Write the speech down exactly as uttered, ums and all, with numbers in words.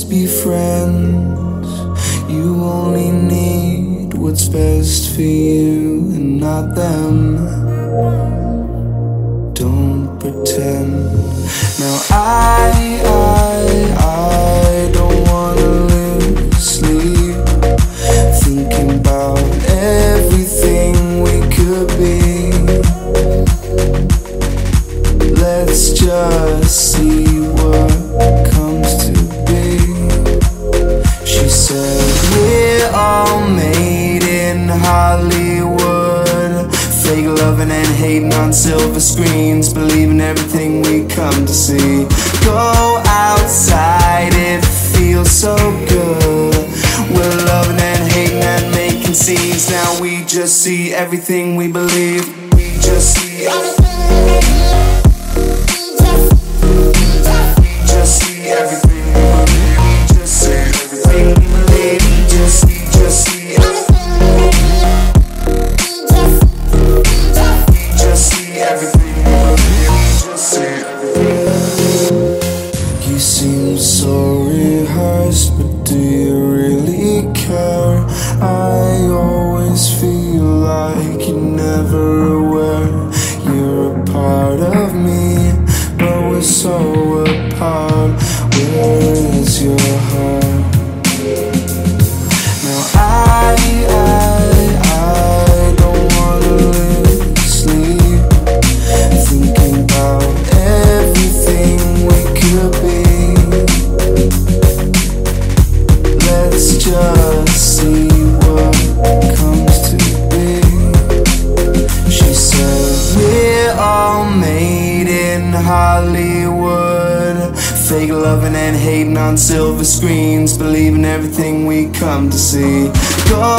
just be friends. You only need what's best for you and not them. Don't pretend. Now I, I, I don't wanna lose sleep thinking about everything we could be. Let's just see what comes to be. She said, we're all made in Hollywood, fake loving and hating on silver screens, believing everything we come to see. Go outside, it feels so good. We're loving and hating and making scenes. Now we just see everything we believe. We just see everything. You seem so rehearsed, but do you really care? I always feel like you're never aware. You're a part of me, but we're so apart. Where is your heart? Now I, I, I don't wanna lose sleep thinking about everything we could be. Let's just see what comes to be. She said, we're all made in Hollywood, fake loving and hating on silver screens, believing everything we come to see. Go